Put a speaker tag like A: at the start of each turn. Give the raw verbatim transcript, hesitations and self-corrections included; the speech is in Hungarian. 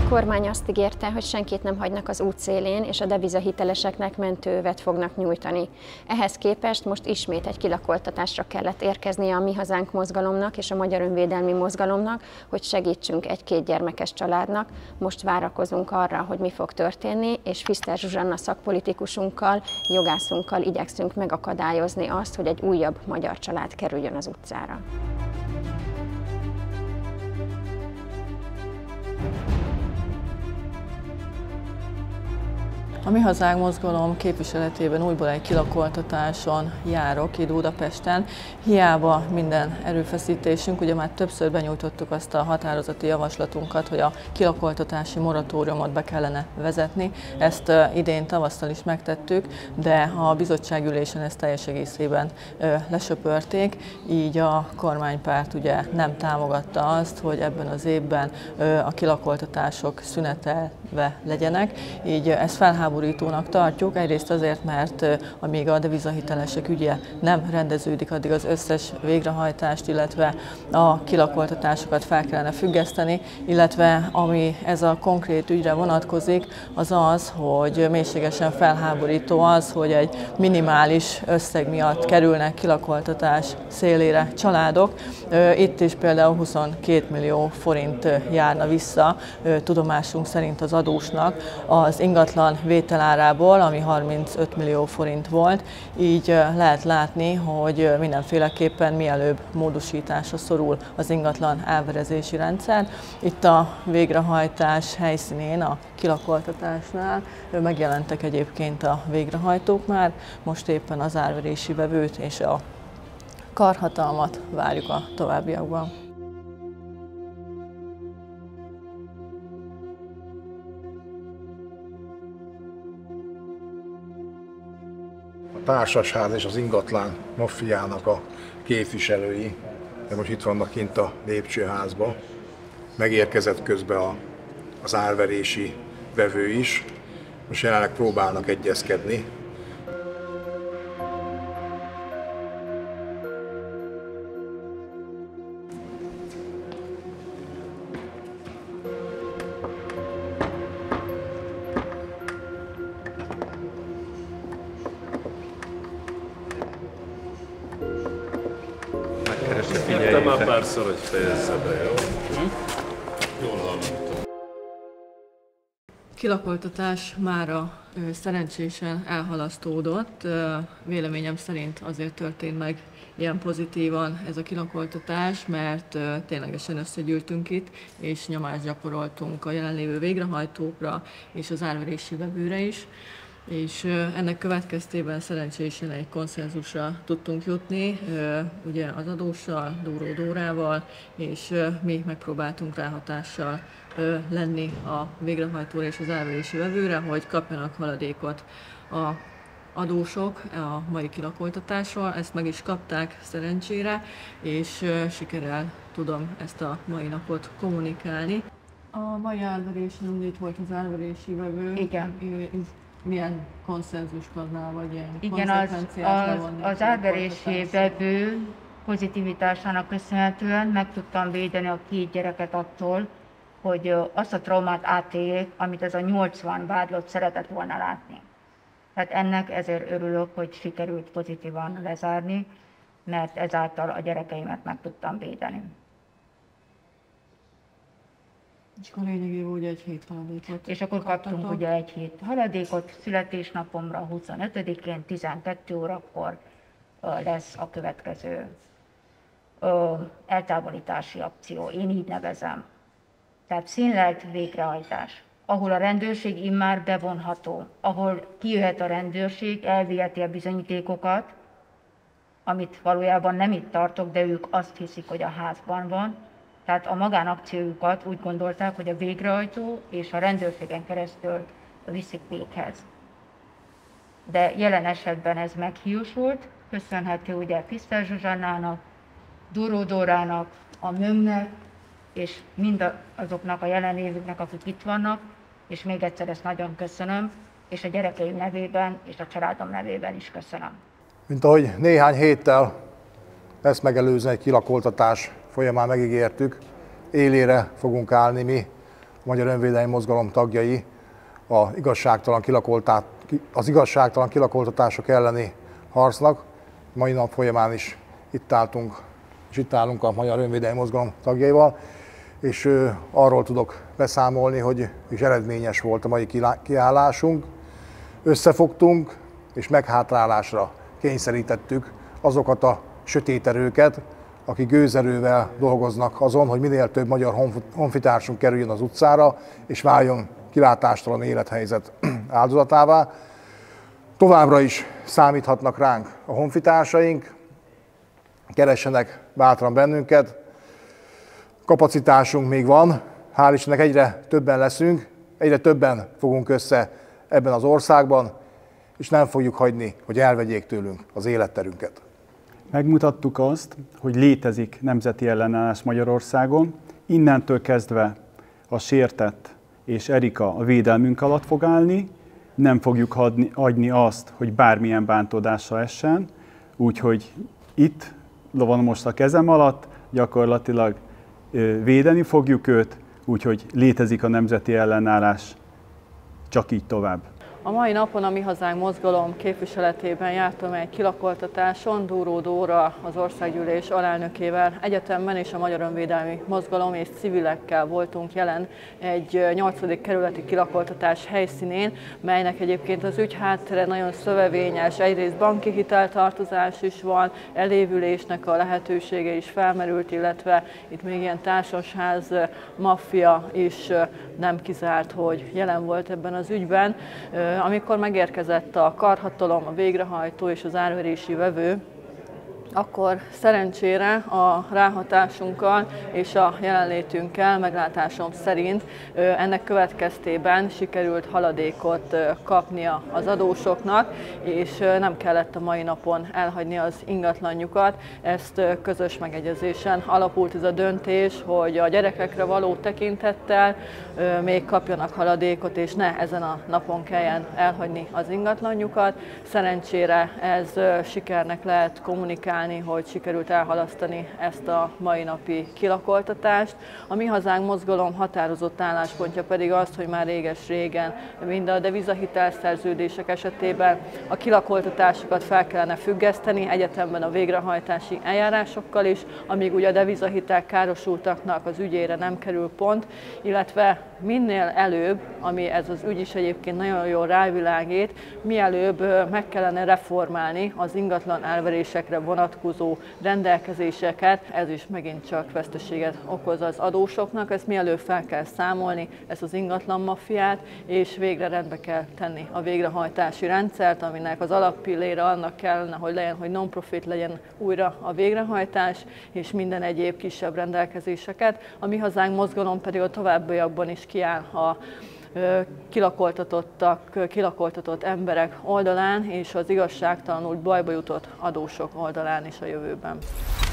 A: kormány azt ígérte, hogy senkit nem hagynak az útszélén, és a devizahiteleseknek mentőövet fognak nyújtani. Ehhez képest most ismét egy kilakoltatásra kellett érkeznie a Mi Hazánk mozgalomnak és a Magyar Önvédelmi Mozgalomnak, hogy segítsünk egy-két gyermekes családnak. Most várakozunk arra, hogy mi fog történni, és Pfister Zsuzsanna szakpolitikusunkkal, jogászunkkal igyekszünk megakadályozni azt, hogy egy újabb magyar család kerüljön az utcára.
B: A Mi Hazánk mozgalom képviseletében újból egy kilakoltatáson járok itt Budapesten. Hiába minden erőfeszítésünk, ugye már többször benyújtottuk azt a határozati javaslatunkat, hogy a kilakoltatási moratóriumot be kellene vezetni. Ezt idén tavasszal is megtettük, de a bizottságülésen ezt teljes egészében lesöpörték, így a kormánypárt ugye nem támogatta azt, hogy ebben az évben a kilakoltatások szünetelve legyenek, így ez felháborított tartjuk, egyrészt azért, mert amíg a devizahitelesek ügye nem rendeződik, addig az összes végrehajtást, illetve a kilakoltatásokat fel kellene függeszteni, illetve ami ez a konkrét ügyre vonatkozik, az az, hogy mélységesen felháborító az, hogy egy minimális összeg miatt kerülnek kilakoltatás szélére családok. Itt is például huszonkét millió forint járna vissza tudomásunk szerint az adósnak az ingatlan vételárából, ami harmincöt millió forint volt, így lehet látni, hogy mindenféleképpen mielőbb módosításra szorul az ingatlan elverezési rendszer. Itt a végrehajtás helyszínén, a kilakoltatásnál megjelentek egyébként a végrehajtók már, most éppen az árverési vevőt és a karhatalmat várjuk a továbbiakban.
C: A társasház és az ingatlan maffiának a képviselői, de most itt vannak kint a lépcsőházba. Megérkezett közben a, az árverési vevő is. Most jelenleg próbálnak egyezkedni.
D: Jöttem már párszor, hogy fejezze be, jó? Hm? Jól hallottam.
B: Kilakoltatás mára szerencsésen elhalasztódott. Véleményem szerint azért történt meg ilyen pozitívan ez a kilakoltatás, mert ténylegesen összegyűltünk itt, és nyomást gyakoroltunk a jelenlévő végrehajtókra és az árverési vevőre is. És ennek következtében szerencsésen egy konszenzusra tudtunk jutni, ugye az adóssal, Dóró Dórával, és mi megpróbáltunk ráhatással lenni a végrehajtóra és az árverési vevőre, hogy kapjanak haladékot a adósok a mai kilakoltatásról. Ezt meg is kapták szerencsére, és sikerrel tudom ezt a mai napot kommunikálni. A mai árverésen itt volt az árverési vevő.
E: Igen.
B: Milyen konszenzuskonnál, vagy ilyen
E: Igen, az, az, az árverési vevő pozitivitásának köszönhetően meg tudtam védeni a két gyereket attól, hogy azt a traumát átéljék, amit ez a nyolcvan vádlott szeretett volna látni. Tehát ennek ezért örülök, hogy sikerült pozitívan lezárni, mert ezáltal a gyerekeimet meg tudtam védeni.
B: És akkor lényegében ugye egy hét haladékot.
E: És akkor kaptunk ugye egy hét haladékot, születésnapomra huszonötödikén tizenkét órakor lesz a következő ö, eltávolítási akció, én így nevezem. Tehát színlelt végrehajtás, ahol a rendőrség immár bevonható, ahol kijöhet a rendőrség, elviheti a bizonyítékokat, amit valójában nem itt tartok, de ők azt hiszik, hogy a házban van. Tehát a magánakciójukat úgy gondolták, hogy a végrehajtó és a rendőrségen keresztül viszik véghez. De jelen esetben ez meghiúsult, köszönhető ugye Pfister Zsuzsannának, Dóró Dórának, a MÖM-nek, és mind azoknak a jelenlévőknek, akik itt vannak, és még egyszer ezt nagyon köszönöm, és a gyerekeim nevében és a családom nevében is köszönöm.
C: Mint ahogy néhány héttel ezt megelőzően egy kilakoltatás folyamán megígértük, élére fogunk állni mi, Magyar Önvédelmi Mozgalom tagjai a igazságtalan kilakoltá, az igazságtalan kilakoltatások elleni harcnak. Mai nap folyamán is itt álltunk, és itt állunk a Magyar Önvédelmi Mozgalom tagjaival, és arról tudok beszámolni, hogy is eredményes volt a mai kiállásunk. Összefogtunk, és meghátrálásra kényszerítettük azokat a sötét erőket, akik gőzerővel dolgoznak azon, hogy minél több magyar honfitársunk kerüljön az utcára, és váljon kilátástalan élethelyzet áldozatává. Továbbra is számíthatnak ránk a honfitársaink, keressenek bátran bennünket. Kapacitásunk még van, hál' Istennek egyre többen leszünk, egyre többen fogunk össze ebben az országban, és nem fogjuk hagyni, hogy elvegyék tőlünk az életterünket.
F: Megmutattuk azt, hogy létezik nemzeti ellenállás Magyarországon. Innentől kezdve a sértett és Erika a védelmünk alatt fog állni, nem fogjuk adni, adni azt, hogy bármilyen bántódásra essen, úgyhogy itt van most a kezem alatt, gyakorlatilag védeni fogjuk őt, úgyhogy létezik a nemzeti ellenállás, csak így tovább.
B: A mai napon a Mi Hazánk mozgalom képviseletében jártam egy kilakoltatáson, Dúró Dóra, az országgyűlés alelnökével egyetemben, és a Magyar Önvédelmi Mozgalom és civilekkel voltunk jelen egy nyolcadik kerületi kilakoltatás helyszínén, melynek egyébként az ügyháttere nagyon szövevényes, egyrészt banki hiteltartozás is van, elévülésnek a lehetősége is felmerült, illetve itt még ilyen társasház, maffia is nem kizárt, hogy jelen volt ebben az ügyben. Amikor megérkezett a karhatalom, a végrehajtó és az árverési vevő, akkor szerencsére a ráhatásunkkal és a jelenlétünkkel, meglátásom szerint ennek következtében sikerült haladékot kapnia az adósoknak, és nem kellett a mai napon elhagyni az ingatlanjukat. Ezt közös megegyezésen alapult ez a döntés, hogy a gyerekekre való tekintettel még kapjanak haladékot, és ne ezen a napon kelljen elhagyni az ingatlanjukat. Szerencsére ez sikernek lehet kommunikálni, hogy sikerült elhalasztani ezt a mai napi kilakoltatást. A Mi Hazánk mozgalom határozott álláspontja pedig az, hogy már réges-régen mind a devizahitelszerződések esetében a kilakoltatásokat fel kellene függeszteni, egyetemben a végrehajtási eljárásokkal is, amíg ugye a devizahitel károsultaknak az ügyére nem kerül pont, illetve minél előbb, ami ez az ügy is egyébként nagyon jól rávilágít, mielőbb meg kellene reformálni az ingatlan elverésekre vonatkozó rendelkezéseket, ez is megint csak veszteséget okoz az adósoknak, ezt mielőbb fel kell számolni, ezt az ingatlan maffiát, és végre rendbe kell tenni a végrehajtási rendszert, aminek az alappillére annak kellene, hogy legyen, hogy non-profit legyen újra a végrehajtás, és minden egyéb kisebb rendelkezéseket. A Mi Hazánk mozgalom pedig a továbbiakban is kiáll a kilakoltatottak, kilakoltatott emberek oldalán, és az igazságtalanul bajba jutott adósok oldalán is a jövőben.